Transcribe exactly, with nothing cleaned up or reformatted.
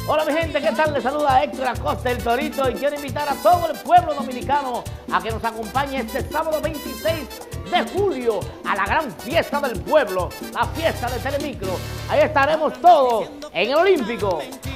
Hola mi gente, ¿qué tal? Les saluda Héctor Acosta, el Torito, y quiero invitar a todo el pueblo dominicano a que nos acompañe este sábado veintiséis de julio a la gran fiesta del pueblo, la fiesta de Telemicro. Ahí estaremos todos en el Olímpico.